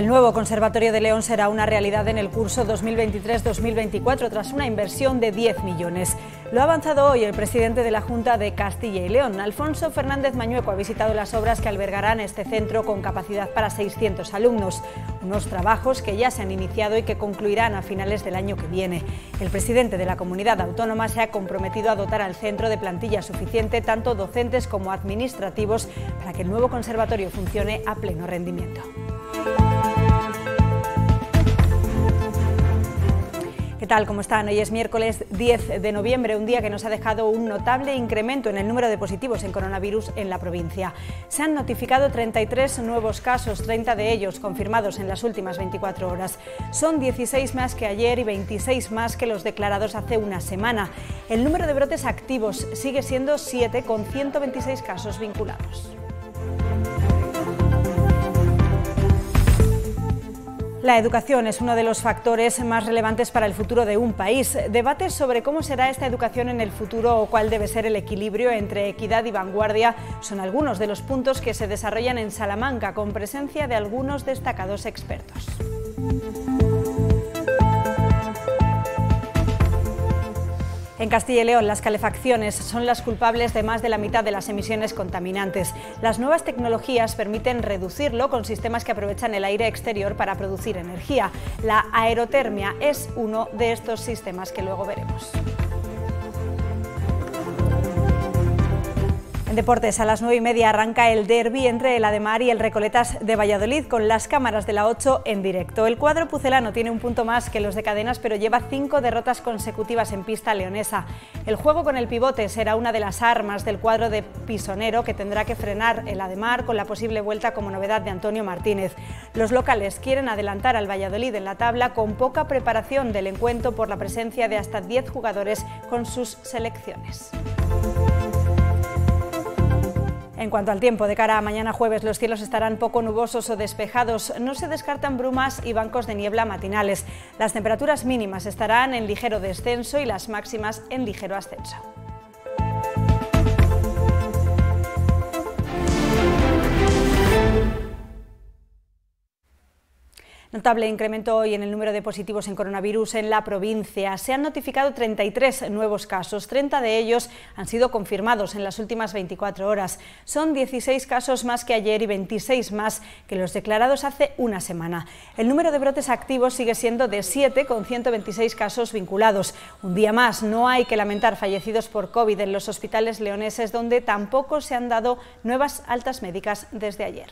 El nuevo Conservatorio de León será una realidad en el curso 2023-2024 tras una inversión de 10 millones. Lo ha avanzado hoy el presidente de la Junta de Castilla y León. Alfonso Fernández Mañueco ha visitado las obras que albergarán este centro con capacidad para 600 alumnos. Unos trabajos que ya se han iniciado y que concluirán a finales del año que viene. El presidente de la comunidad autónoma se ha comprometido a dotar al centro de plantilla suficiente, tanto docentes como administrativos, para que el nuevo conservatorio funcione a pleno rendimiento. ¿Qué tal? ¿Cómo están? Hoy es miércoles 10 de noviembre, un día que nos ha dejado un notable incremento en el número de positivos en coronavirus en la provincia. Se han notificado 33 nuevos casos, 30 de ellos confirmados en las últimas 24 horas. Son 16 más que ayer y 26 más que los declarados hace una semana. El número de brotes activos sigue siendo 7, con 126 casos vinculados. La educación es uno de los factores más relevantes para el futuro de un país. Debates sobre cómo será esta educación en el futuro o cuál debe ser el equilibrio entre equidad y vanguardia son algunos de los puntos que se desarrollan en Salamanca, con presencia de algunos destacados expertos. En Castilla y León, las calefacciones son las culpables de más de la mitad de las emisiones contaminantes. Las nuevas tecnologías permiten reducirlo con sistemas que aprovechan el aire exterior para producir energía. La aerotermia es uno de estos sistemas que luego veremos. En deportes, a las 9:30 arranca el derbi entre el Ademar y el Recoletas de Valladolid, con las cámaras de la 8 en directo. El cuadro pucelano tiene un punto más que los de Cadenas, pero lleva 5 derrotas consecutivas en pista leonesa. El juego con el pivote será una de las armas del cuadro de Pisonero, que tendrá que frenar el Ademar con la posible vuelta como novedad de Antonio Martínez. Los locales quieren adelantar al Valladolid en la tabla con poca preparación del encuentro por la presencia de hasta 10 jugadores con sus selecciones. En cuanto al tiempo, de cara a mañana jueves, los cielos estarán poco nubosos o despejados. No se descartan brumas y bancos de niebla matinales. Las temperaturas mínimas estarán en ligero descenso y las máximas en ligero ascenso. Notable incremento hoy en el número de positivos en coronavirus en la provincia. Se han notificado 33 nuevos casos, 30 de ellos han sido confirmados en las últimas 24 horas. Son 16 casos más que ayer y 26 más que los declarados hace una semana. El número de brotes activos sigue siendo de 7, con 126 casos vinculados. Un día más, no hay que lamentar fallecidos por COVID en los hospitales leoneses, donde tampoco se han dado nuevas altas médicas desde ayer.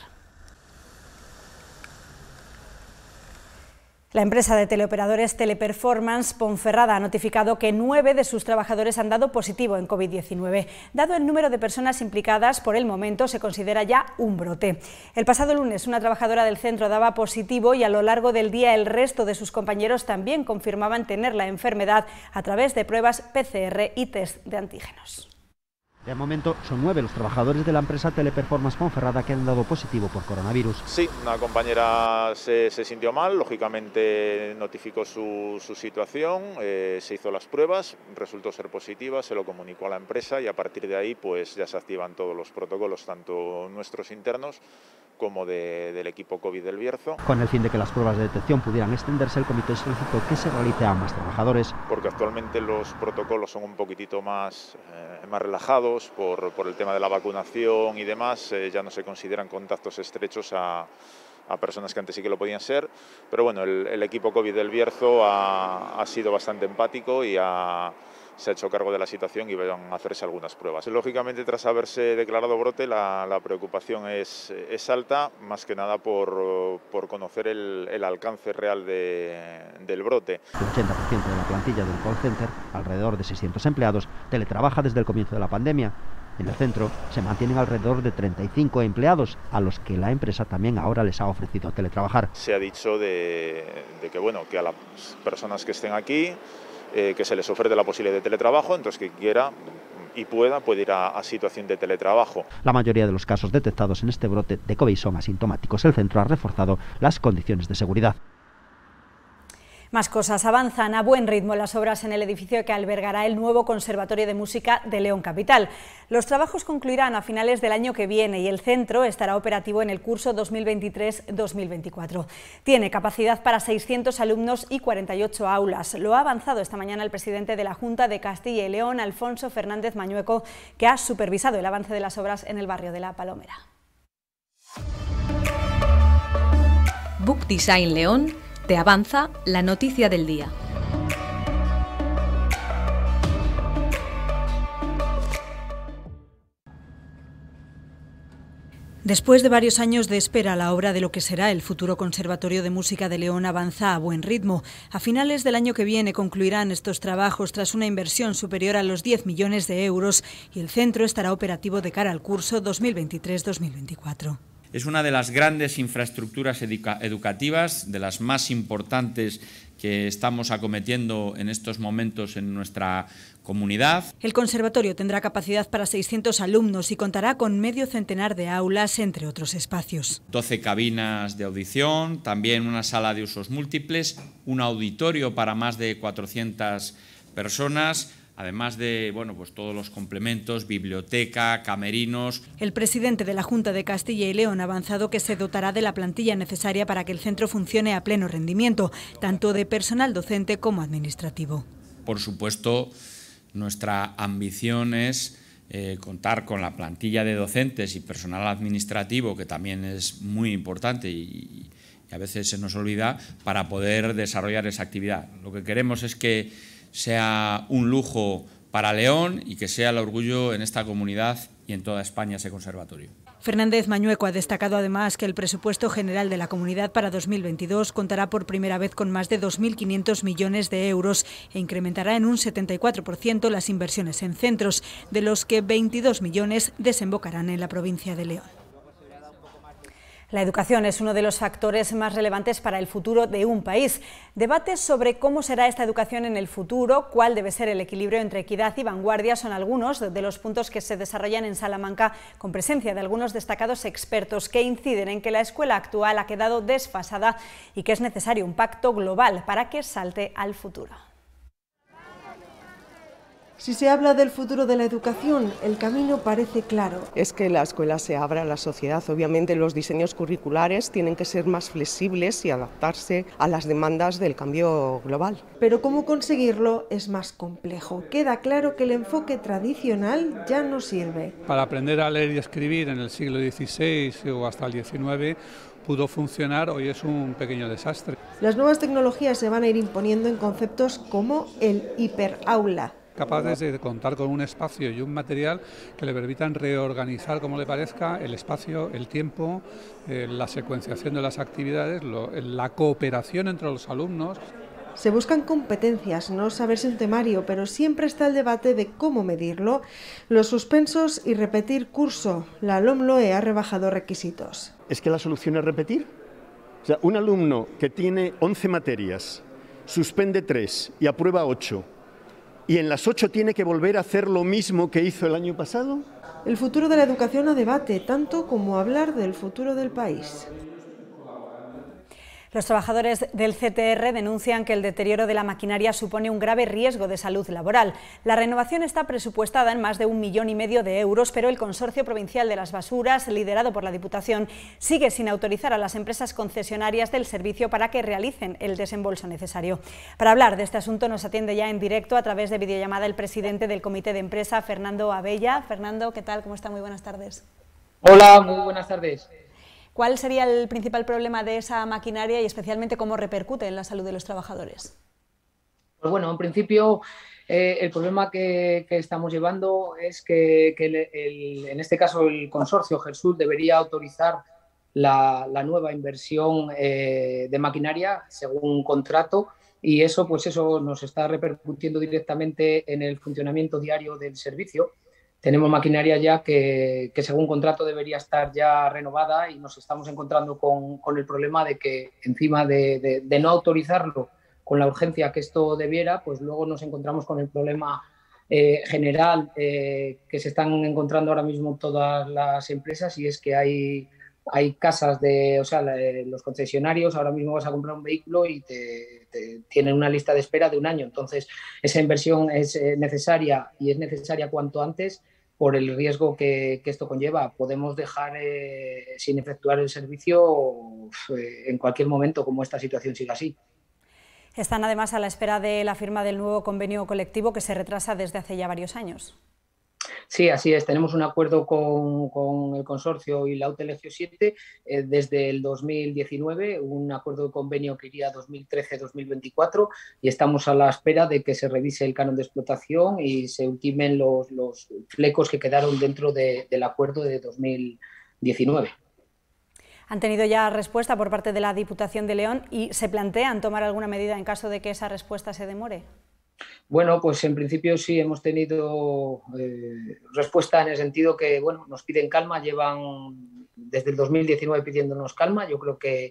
La empresa de teleoperadores Teleperformance Ponferrada ha notificado que 9 de sus trabajadores han dado positivo en COVID-19. Dado el número de personas implicadas, por el momento se considera ya un brote. El pasado lunes una trabajadora del centro daba positivo y a lo largo del día el resto de sus compañeros también confirmaban tener la enfermedad a través de pruebas PCR y test de antígenos. De momento son 9 los trabajadores de la empresa Teleperformance Ponferrada que han dado positivo por coronavirus. Sí, una compañera se sintió mal, lógicamente notificó su situación, se hizo las pruebas, resultó ser positiva, se lo comunicó a la empresa y a partir de ahí pues ya se activan todos los protocolos, tanto nuestros internos como del equipo COVID del Bierzo. Con el fin de que las pruebas de detección pudieran extenderse, el comité solicitó que se realice a más trabajadores. Porque actualmente los protocolos son un poquitito más relajados por el tema de la vacunación y demás, ya no se consideran contactos estrechos a personas que antes sí que lo podían ser, pero bueno, el equipo COVID del Bierzo ha sido bastante empático y se ha hecho cargo de la situación y van a hacerse algunas pruebas. Lógicamente, tras haberse declarado brote, la preocupación es alta, más que nada por conocer el alcance real del brote. El 80% de la plantilla del call center, alrededor de 600 empleados, teletrabaja desde el comienzo de la pandemia. En el centro se mantienen alrededor de 35 empleados, a los que la empresa también ahora les ha ofrecido teletrabajar. Se ha dicho de que a las personas que estén aquí, que se les ofrece la posibilidad de teletrabajo, entonces que quiera y puede ir a situación de teletrabajo. La mayoría de los casos detectados en este brote de COVID son asintomáticos. El centro ha reforzado las condiciones de seguridad. Más cosas. Avanzan a buen ritmo las obras en el edificio que albergará el nuevo Conservatorio de Música de León Capital. Los trabajos concluirán a finales del año que viene y el centro estará operativo en el curso 2023-2024. Tiene capacidad para 600 alumnos y 48 aulas. Lo ha avanzado esta mañana el presidente de la Junta de Castilla y León, Alfonso Fernández Mañueco, que ha supervisado el avance de las obras en el barrio de La Palomera. Book Design León te avanza la noticia del día. Después de varios años de espera, la obra de lo que será el futuro Conservatorio de Música de León avanza a buen ritmo. A finales del año que viene concluirán estos trabajos tras una inversión superior a los 10 millones de euros y el centro estará operativo de cara al curso 2023-2024. Es una de las grandes infraestructuras educativas, de las más importantes que estamos acometiendo en estos momentos en nuestra comunidad. El conservatorio tendrá capacidad para 600 alumnos y contará con medio centenar de aulas, entre otros espacios. 12 cabinas de audición, también una sala de usos múltiples, un auditorio para más de 400 personas, además de pues todos los complementos, biblioteca, camerinos. El presidente de la Junta de Castilla y León ha avanzado que se dotará de la plantilla necesaria para que el centro funcione a pleno rendimiento, tanto de personal docente como administrativo. Por supuesto, nuestra ambición es contar con la plantilla de docentes y personal administrativo, que también es muy importante y a veces se nos olvida, para poder desarrollar esa actividad. Lo que queremos es que sea un lujo para León y que sea el orgullo en esta comunidad y en toda España ese conservatorio. Fernández Mañueco ha destacado además que el presupuesto general de la comunidad para 2022 contará por primera vez con más de 2.500 millones de euros e incrementará en un 74% las inversiones en centros, de los que 22 millones desembocarán en la provincia de León. La educación es uno de los factores más relevantes para el futuro de un país. Debates sobre cómo será esta educación en el futuro, cuál debe ser el equilibrio entre equidad y vanguardia, son algunos de los puntos que se desarrollan en Salamanca con presencia de algunos destacados expertos que inciden en que la escuela actual ha quedado desfasada y que es necesario un pacto global para que salte al futuro. Si se habla del futuro de la educación, el camino parece claro. Es que la escuela se abra a la sociedad. Obviamente los diseños curriculares tienen que ser más flexibles y adaptarse a las demandas del cambio global. Pero cómo conseguirlo es más complejo. Queda claro que el enfoque tradicional ya no sirve. Para aprender a leer y escribir en el siglo XVI o hasta el XIX pudo funcionar, hoy es un pequeño desastre. Las nuevas tecnologías se van a ir imponiendo en conceptos como el hiperaula. Capaces de contar con un espacio y un material que le permitan reorganizar como le parezca el espacio, el tiempo, la secuenciación de las actividades, la cooperación entre los alumnos. Se buscan competencias, no saberse un temario, pero siempre está el debate de cómo medirlo, los suspensos y repetir curso. La LOMLOE ha rebajado requisitos. ¿Es que la solución es repetir? O sea, un alumno que tiene 11 materias, suspende 3 y aprueba 8, ¿y en las 8 tiene que volver a hacer lo mismo que hizo el año pasado? El futuro de la educación a debate, tanto como hablar del futuro del país. Los trabajadores del CTR denuncian que el deterioro de la maquinaria supone un grave riesgo de salud laboral. La renovación está presupuestada en más de 1,5 millones de euros, pero el Consorcio Provincial de las Basuras, liderado por la Diputación, sigue sin autorizar a las empresas concesionarias del servicio para que realicen el desembolso necesario. Para hablar de este asunto nos atiende ya en directo a través de videollamada el presidente del Comité de Empresa, Fernando Abella. Fernando, ¿qué tal? ¿Cómo está? Muy buenas tardes. Hola, muy buenas tardes. ¿Cuál sería el principal problema de esa maquinaria y especialmente cómo repercute en la salud de los trabajadores? Pues bueno, en principio el problema que estamos llevando es que en este caso el consorcio GESUR debería autorizar la nueva inversión de maquinaria según contrato y eso nos está repercutiendo directamente en el funcionamiento diario del servicio. Tenemos maquinaria ya que según contrato debería estar ya renovada y nos estamos encontrando con el problema de que encima de no autorizarlo con la urgencia que esto debiera, pues luego nos encontramos con el problema general que se están encontrando ahora mismo todas las empresas y es que hay casas los concesionarios, ahora mismo vas a comprar un vehículo y te tienen una lista de espera de 1 año. Entonces, esa inversión es necesaria y es necesaria cuanto antes por el riesgo que esto conlleva. Podemos dejar sin efectuar el servicio en cualquier momento, como esta situación siga así. Están además a la espera de la firma del nuevo convenio colectivo que se retrasa desde hace ya varios años. Sí, así es. Tenemos un acuerdo con el consorcio y la UTLGIO 7 desde el 2019, un acuerdo de convenio que iría 2013-2024 y estamos a la espera de que se revise el canon de explotación y se ultimen los flecos que quedaron dentro del acuerdo de 2019. ¿Han tenido ya respuesta por parte de la Diputación de León y se plantean tomar alguna medida en caso de que esa respuesta se demore? Bueno, pues en principio sí hemos tenido respuesta en el sentido que bueno, nos piden calma, llevan desde el 2019 pidiéndonos calma. Yo creo que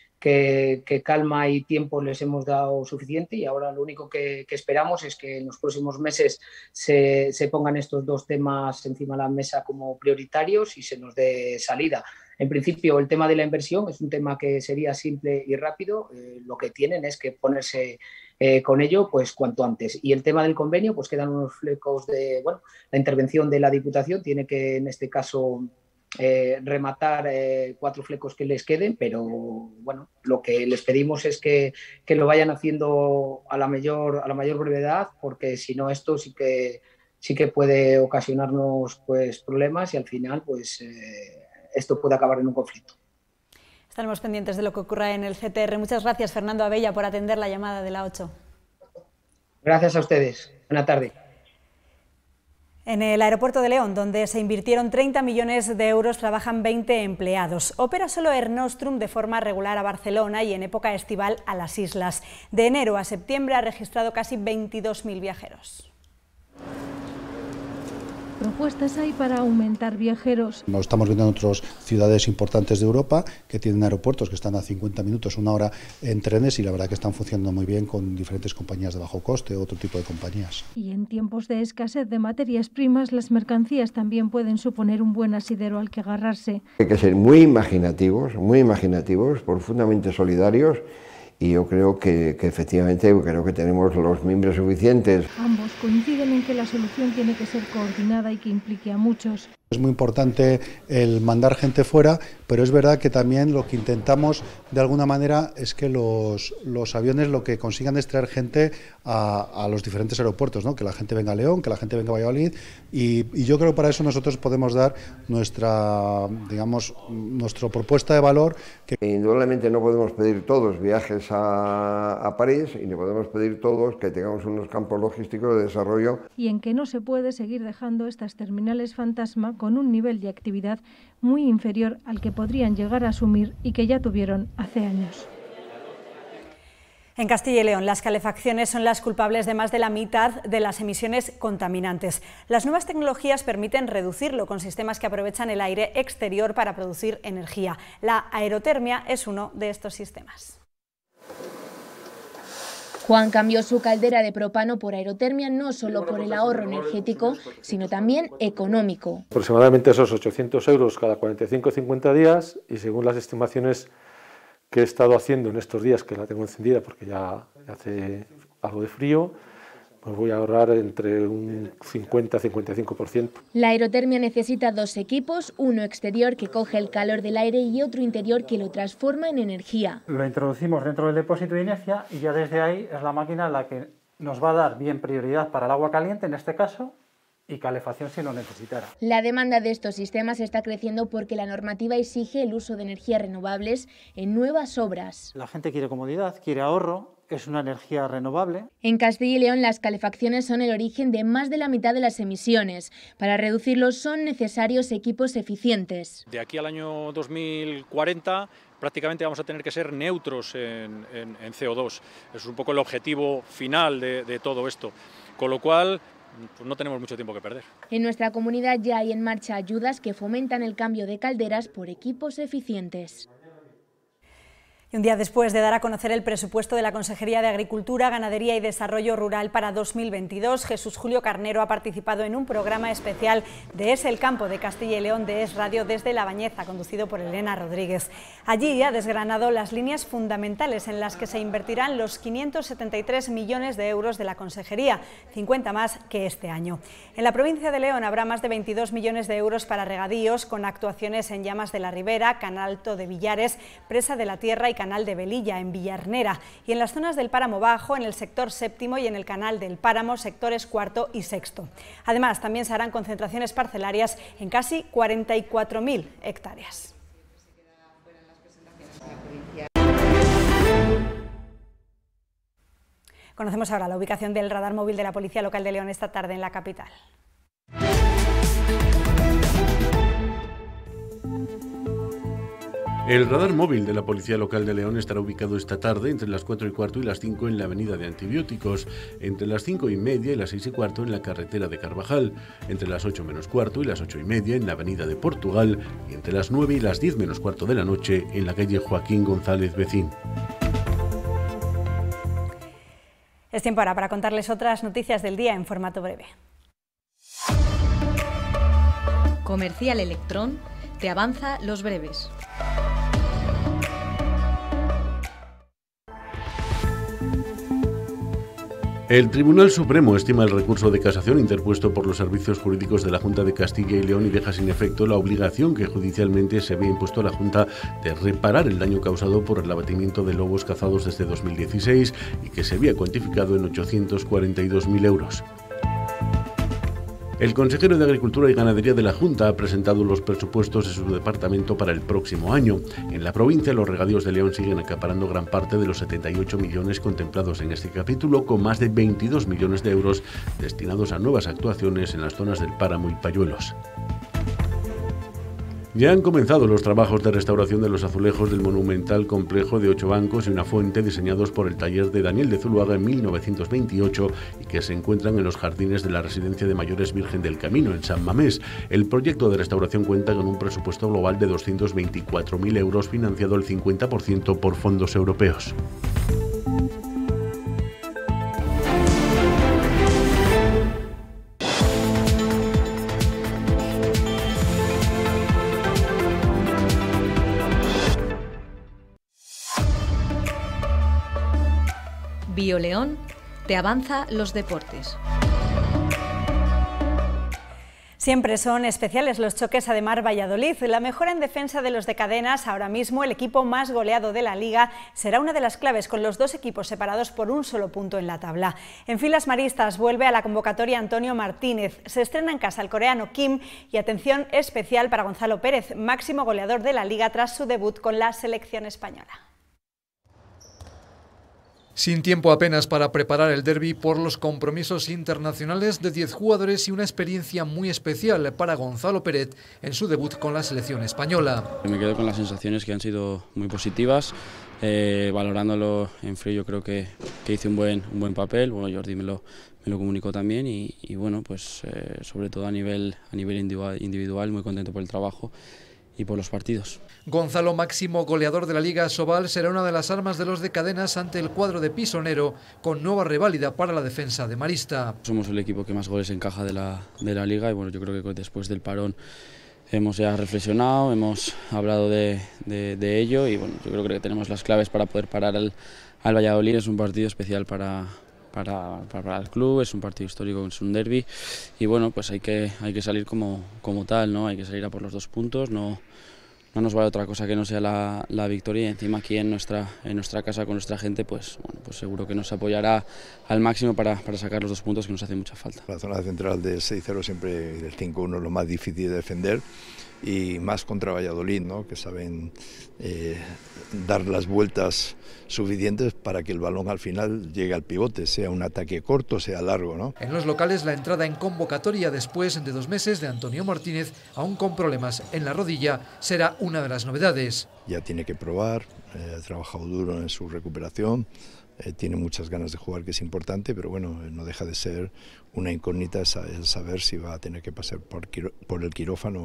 calma y tiempo les hemos dado suficiente y ahora lo único que esperamos es que en los próximos meses se pongan estos 2 temas encima de la mesa como prioritarios y se nos dé salida. En principio, el tema de la inversión es un tema que sería simple y rápido. Lo que tienen es que ponerse con ello pues cuanto antes. Y el tema del convenio, pues quedan unos flecos de, bueno, la intervención de la Diputación tiene que, en este caso, rematar 4 flecos que les queden, pero bueno, lo que les pedimos es que lo vayan haciendo a la mayor brevedad, porque si no esto sí que puede ocasionarnos pues problemas y al final pues esto puede acabar en un conflicto. Estaremos pendientes de lo que ocurra en el CTR. Muchas gracias, Fernando Abella, por atender la llamada de la 8. Gracias a ustedes. Buena tarde. En el aeropuerto de León, donde se invirtieron 30 millones de euros, trabajan 20 empleados. Opera solo Air Nostrum de forma regular a Barcelona y en época estival a las islas. De enero a septiembre ha registrado casi 22.000 viajeros. Propuestas hay para aumentar viajeros. Lo estamos viendo en otras ciudades importantes de Europa que tienen aeropuertos que están a 50 minutos, 1 hora en trenes y la verdad que están funcionando muy bien con diferentes compañías de bajo coste o otro tipo de compañías. Y en tiempos de escasez de materias primas, las mercancías también pueden suponer un buen asidero al que agarrarse. Hay que ser muy imaginativos, profundamente solidarios. Y yo creo que efectivamente creo que tenemos los miembros suficientes. Ambos coinciden en que la solución tiene que ser coordinada y que implique a muchos. Es muy importante el mandar gente fuera, pero es verdad que también lo que intentamos de alguna manera es que los aviones lo que consigan es traer gente a los diferentes aeropuertos, ¿no? Que la gente venga a León, que la gente venga a Valladolid y yo creo que para eso nosotros podemos dar nuestra propuesta de valor. Indudablemente no podemos pedir todos viajes a París y no podemos pedir todos que tengamos unos campos logísticos de desarrollo. Y en que no se puede seguir dejando estas terminales fantasma con un nivel de actividad muy inferior al que podrían llegar a asumir y que ya tuvieron hace años. En Castilla y León, las calefacciones son las culpables de más de la mitad de las emisiones contaminantes. Las nuevas tecnologías permiten reducirlo con sistemas que aprovechan el aire exterior para producir energía. La aerotermia es uno de estos sistemas. Juan cambió su caldera de propano por aerotermia no solo por el ahorro energético, sino también económico. Aproximadamente esos 800 euros cada 45 o 50 días y según las estimaciones que he estado haciendo en estos días, que la tengo encendida porque ya hace algo de frío, pues voy a ahorrar entre un 50-55%. La aerotermia necesita 2 equipos, uno exterior que coge el calor del aire y otro interior que lo transforma en energía. Lo introducimos dentro del depósito de inercia y ya desde ahí es la máquina la que nos va a dar bien prioridad para el agua caliente en este caso y calefacción si lo necesitara. La demanda de estos sistemas está creciendo porque la normativa exige el uso de energías renovables en nuevas obras. La gente quiere comodidad, quiere ahorro. Es una energía renovable. En Castilla y León las calefacciones son el origen de más de la mitad de las emisiones. Para reducirlos son necesarios equipos eficientes. De aquí al año 2040 prácticamente vamos a tener que ser neutros en CO2. Es un poco el objetivo final de todo esto. Con lo cual pues no tenemos mucho tiempo que perder. En nuestra comunidad ya hay en marcha ayudas que fomentan el cambio de calderas por equipos eficientes. Y un día después de dar a conocer el presupuesto de la Consejería de Agricultura, Ganadería y Desarrollo Rural para 2022, Jesús Julio Carnero ha participado en un programa especial de Es el Campo de Castilla y León de Es Radio desde La Bañeza, conducido por Elena Rodríguez. Allí ha desgranado las líneas fundamentales en las que se invertirán los 573 millones de euros de la Consejería, 50 más que este año. En la provincia de León habrá más de 22 millones de euros para regadíos, con actuaciones en Llamas de la Ribera, Canal Alto de Villares, Presa de la Tierra y Canal de Velilla, en Villarnera, y en las zonas del Páramo Bajo, en el sector séptimo y en el Canal del Páramo, sectores cuarto y sexto. Además, también se harán concentraciones parcelarias en casi 44.000 hectáreas. Conocemos ahora la ubicación del radar móvil de la Policía Local de León esta tarde en la capital. El radar móvil de la Policía Local de León estará ubicado esta tarde entre las 4:15 y las 5 en la avenida de Antibióticos, entre las 5:30 y las 6:15 en la carretera de Carvajal, entre las 8 menos cuarto y las 8:30 en la avenida de Portugal y entre las 9 y las 10 menos cuarto de la noche en la calle Joaquín González Becín. Es tiempo ahora para contarles otras noticias del día en formato breve. Comercial Electrón te avanza los breves. El Tribunal Supremo estima el recurso de casación interpuesto por los servicios jurídicos de la Junta de Castilla y León y deja sin efecto la obligación que judicialmente se había impuesto a la Junta de reparar el daño causado por el abatimiento de lobos cazados desde 2016 y que se había cuantificado en 842.000 euros. El consejero de Agricultura y Ganadería de la Junta ha presentado los presupuestos de su departamento para el próximo año. En la provincia, los regadíos de León siguen acaparando gran parte de los 78 millones contemplados en este capítulo, con más de 22 millones de euros destinados a nuevas actuaciones en las zonas del Páramo y Payuelos. Ya han comenzado los trabajos de restauración de los azulejos del monumental complejo de 8 bancos y una fuente diseñados por el taller de Daniel de Zuluaga en 1928 y que se encuentran en los jardines de la Residencia de Mayores Virgen del Camino, en San Mamés. El proyecto de restauración cuenta con un presupuesto global de 224.000 euros, financiado el 50% por fondos europeos. BioLeón te avanza los deportes. Siempre son especiales los choques Ademar-Valladolid. La mejora en defensa de los de Cadenas, ahora mismo el equipo más goleado de la Liga, será una de las claves, con los dos equipos separados por un solo punto en la tabla. En filas maristas vuelve a la convocatoria Antonio Martínez. Se estrena en casa el coreano Kim y atención especial para Gonzalo Pérez, máximo goleador de la Liga tras su debut con la selección española. Sin tiempo apenas para preparar el derbi por los compromisos internacionales de 10 jugadores y una experiencia muy especial para Gonzalo Pérez en su debut con la selección española. Me quedo con las sensaciones que han sido muy positivas, valorándolo en frío. Yo creo que hice un buen papel. Bueno, Jordi me lo comunicó también y bueno, pues sobre todo a nivel individual, muy contento por el trabajo y por los partidos. Gonzalo, máximo goleador de la Liga Asobal, será una de las armas de los de Cadenas ante el cuadro de Pisonero, con nueva reválida para la defensa de Marista. Somos el equipo que más goles encaja de la Liga y bueno, yo creo que después del parón hemos ya reflexionado, hemos hablado de ello y bueno, yo creo que tenemos las claves para poder parar al Valladolid. Es un partido especial para el club, es un partido histórico, es un derbi y bueno, pues hay que salir como tal, ¿no? Hay que salir a por los 2 puntos, no nos vale otra cosa que no sea la victoria y encima aquí en nuestra casa con nuestra gente, pues bueno, pues seguro que nos apoyará al máximo para sacar los 2 puntos que nos hace mucha falta. La zona central del 6-0 siempre, del 5-1 es lo más difícil de defender y más contra Valladolid, ¿no? Que saben dar las vueltas suficientes para que el balón al final llegue al pivote, sea un ataque corto, sea largo, ¿no? En los locales, la entrada en convocatoria después de 2 meses de Antonio Martínez, aún con problemas en la rodilla, será una de las novedades. Ya tiene que probar, ha trabajado duro en su recuperación, tiene muchas ganas de jugar, que es importante, pero bueno, no deja de ser una incógnita el saber si va a tener que pasar por el quirófano o no.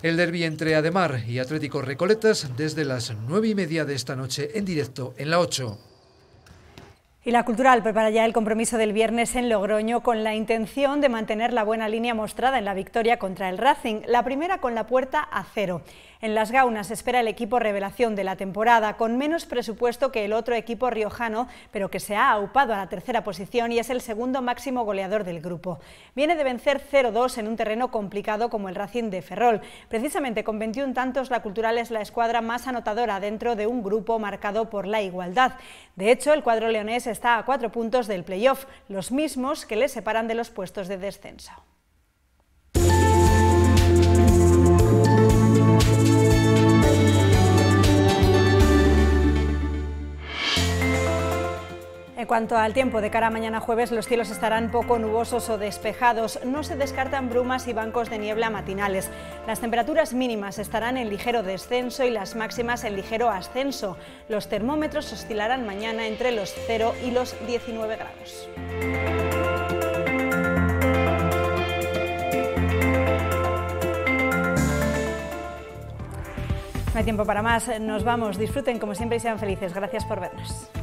El derbi entre Ademar y Atlético Recoletas desde las 9:30 de esta noche en directo en la 8. Y la Cultural prepara ya el compromiso del viernes en Logroño con la intención de mantener la buena línea mostrada en la victoria contra el Racing, la primera con la puerta a 0. En Las Gaunas espera el equipo revelación de la temporada, con menos presupuesto que el otro equipo riojano, pero que se ha aupado a la tercera posición y es el segundo máximo goleador del grupo. Viene de vencer 0-2 en un terreno complicado como el Racing de Ferrol. Precisamente con 21 tantos, la Cultural es la escuadra más anotadora dentro de un grupo marcado por la igualdad. De hecho, el cuadro leonés está a 4 puntos del playoff, los mismos que le separan de los puestos de descenso. En cuanto al tiempo, de cara a mañana jueves los cielos estarán poco nubosos o despejados. No se descartan brumas y bancos de niebla matinales. Las temperaturas mínimas estarán en ligero descenso y las máximas en ligero ascenso. Los termómetros oscilarán mañana entre los 0 y los 19 grados. No hay tiempo para más. Nos vamos. Disfruten como siempre y sean felices. Gracias por vernos.